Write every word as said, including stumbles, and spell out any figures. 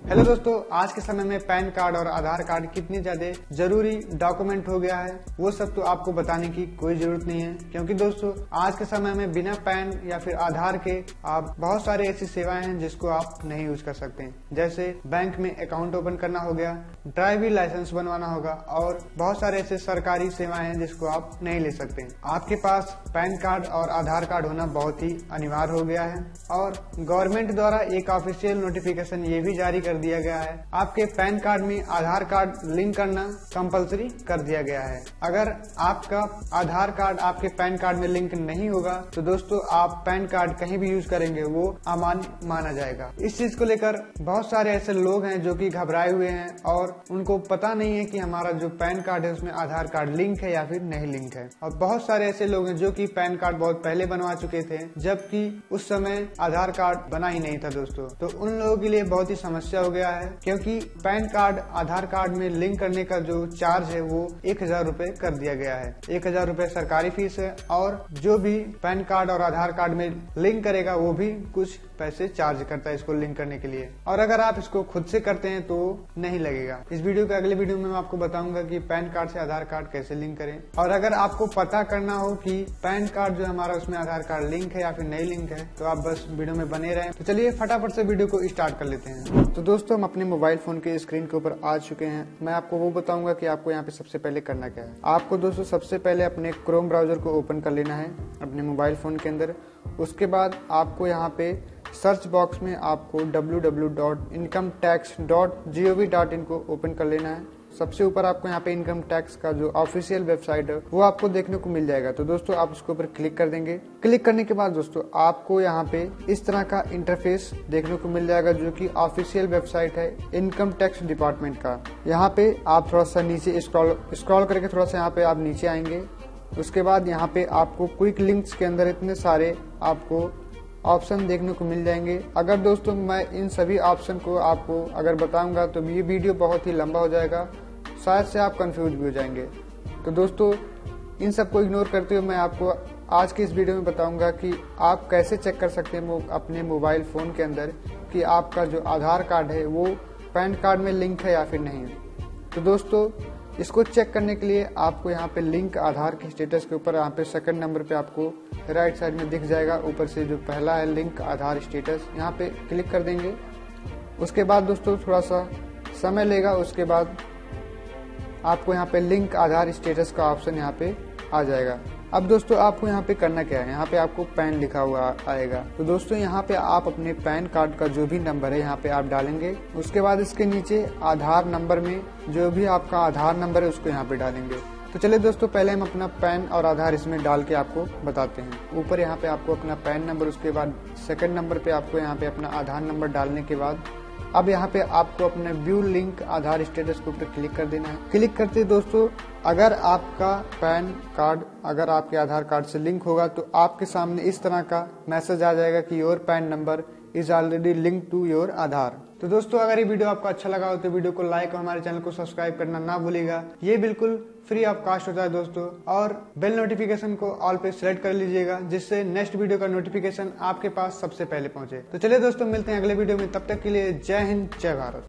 Hello दोस्तों, आज के समय में पैन कार्ड और आधार कार्ड कितनी ज्यादा जरूरी डॉक्यूमेंट हो गया है वो सब तो आपको बताने की कोई जरूरत नहीं है, क्योंकि दोस्तों आज के समय में बिना पैन या फिर आधार के आप बहुत सारे ऐसी सेवाएं हैं जिसको आप नहीं यूज कर सकते। जैसे बैंक में अकाउंट ओपन करना हो गया, ड्राइविंग लाइसेंस बनवाना होगा और बहुत सारे ऐसे सरकारी सेवाएं हैं जिसको आप नहीं ले सकते। आपके पास पैन कार्ड और आधार कार्ड होना बहुत ही अनिवार्य हो गया है और गवर्नमेंट द्वारा एक ऑफिशियल नोटिफिकेशन ये भी जारी कर दिया गया है, आपके पैन कार्ड में आधार कार्ड लिंक करना कंपलसरी कर दिया गया है। अगर आपका आधार कार्ड आपके पैन कार्ड में लिंक नहीं होगा तो दोस्तों आप पैन कार्ड कहीं भी यूज करेंगे वो अमान्य माना जाएगा। इस चीज को लेकर बहुत सारे ऐसे लोग हैं जो कि घबराए हुए हैं और उनको पता नहीं है कि हमारा जो पैन कार्ड है उसमें आधार कार्ड लिंक है या फिर नहीं लिंक है। और बहुत सारे ऐसे लोग हैं जो कि पैन कार्ड बहुत पहले बनवा चुके थे जबकि उस समय आधार कार्ड बना ही नहीं था दोस्तों। तो उन लोगों के लिए बहुत ही समस्या हो गया है, क्योंकि पैन कार्ड आधार कार्ड में लिंक करने का जो चार्ज है वो एक हजार रूपए कर दिया गया है। एक हजार रूपए सरकारी फीस है और जो भी पैन कार्ड और आधार कार्ड में लिंक करेगा वो भी कुछ पैसे चार्ज करता है इसको लिंक करने के लिए। और अगर आप इसको खुद से करते हैं तो नहीं लगेगा। इस वीडियो के अगले वीडियो में मैं आपको बताऊंगा कि पैन कार्ड से आधार कार्ड कैसे लिंक करें। और अगर आपको पता करना हो कि पैन कार्ड जो हमारा उसमें आधार कार्ड लिंक है या फिर नहीं लिंक है तो आप बस वीडियो में बने रहें। तो चलिए फटाफट से वीडियो को स्टार्ट कर लेते हैं। तो दोस्तों हम अपने मोबाइल फोन के स्क्रीन के ऊपर आ चुके हैं। मैं आपको वो बताऊंगा कि आपको यहाँ पे सबसे पहले करना क्या है। आपको दोस्तों सबसे पहले अपने क्रोम ब्राउजर को ओपन कर लेना है अपने मोबाइल फोन के अंदर। उसके बाद आपको यहाँ पे सर्च बॉक्स में आपको W W W dot income tax dot G O V dot in को ओपन कर लेना है। सबसे ऊपर आपको यहाँ पे इनकम टैक्स का जो ऑफिशियल वेबसाइट है वो आपको देखने को मिल जाएगा। तो दोस्तों आप उसके ऊपर क्लिक कर देंगे। क्लिक करने के बाद दोस्तों आपको यहाँ पे इस तरह का इंटरफेस देखने को मिल जाएगा जो कि ऑफिशियल वेबसाइट है इनकम टैक्स डिपार्टमेंट का। यहाँ पे आप थोड़ा सा नीचे स्क्रॉल स्क्रॉल करके थोड़ा सा यहाँ पे आप नीचे आएंगे। उसके बाद यहाँ पे आपको क्विक लिंक्स के अंदर इतने सारे आपको ऑप्शन देखने को मिल जाएंगे। अगर दोस्तों मैं इन सभी ऑप्शन को आपको अगर बताऊंगा तो ये वीडियो बहुत ही लंबा हो जाएगा, शायद से आप कंफ्यूज भी हो जाएंगे। तो दोस्तों इन सबको इग्नोर करते हुए मैं आपको आज के इस वीडियो में बताऊंगा कि आप कैसे चेक कर सकते हैं अपने मोबाइल फोन के अंदर कि आपका जो आधार कार्ड है वो पैन कार्ड में लिंक है या फिर नहीं। तो दोस्तों इसको चेक करने के लिए आपको यहाँ पे लिंक आधार के स्टेटस के ऊपर यहाँ पे सेकंड नंबर पे आपको राइट साइड में दिख जाएगा। ऊपर से जो पहला है लिंक आधार स्टेटस, यहाँ पे क्लिक कर देंगे। उसके बाद दोस्तों थोड़ा सा समय लेगा। उसके बाद आपको यहाँ पे लिंक आधार स्टेटस का ऑप्शन यहाँ पे आ जाएगा। अब दोस्तों आपको यहाँ पे करना क्या है, यहाँ पे आपको पैन लिखा हुआ आएगा। तो दोस्तों यहाँ पे आप अपने पैन कार्ड का जो भी नंबर है यहाँ पे आप डालेंगे। उसके बाद इसके नीचे आधार नंबर में जो भी आपका आधार नंबर है उसको यहाँ पे डालेंगे। तो चलिए दोस्तों पहले हम अपना पैन और आधार इसमें डाल के आपको बताते हैं। ऊपर यहाँ पे आपको अपना पैन नंबर, उसके बाद सेकंड नंबर पे आपको यहाँ पे अपना आधार नंबर डालने के बाद अब यहाँ पे आपको अपने व्यू लिंक आधार स्टेटस के ऊपर क्लिक कर देना है। क्लिक करते दोस्तों अगर आपका पैन कार्ड अगर आपके आधार कार्ड से लिंक होगा तो आपके सामने इस तरह का मैसेज आ जाएगा कि your PAN number is already link to your Aadhaar. तो दोस्तों अगर ये वीडियो आपको अच्छा लगा हो तो वीडियो को लाइक और हमारे चैनल को सब्सक्राइब करना ना भूलिएगा। ये बिल्कुल फ्री ऑफ कास्ट होता है दोस्तों। और बेल नोटिफिकेशन को ऑल पे सिलेक्ट कर लीजिएगा जिससे नेक्स्ट वीडियो का नोटिफिकेशन आपके पास सबसे पहले पहुंचे। तो चलिए दोस्तों मिलते हैं अगले वीडियो में, तब तक के लिए जय हिंद जय भारत।